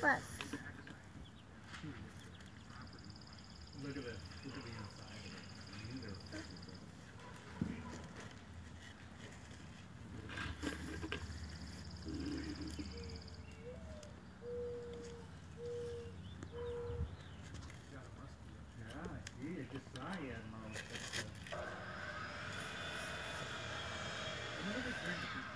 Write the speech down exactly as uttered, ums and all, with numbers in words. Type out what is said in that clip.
bus. Look at this. Look at the inside of it. These are pretty good. Got a musky. Yeah, I see. I just saw you in mouth. What are they trying to do?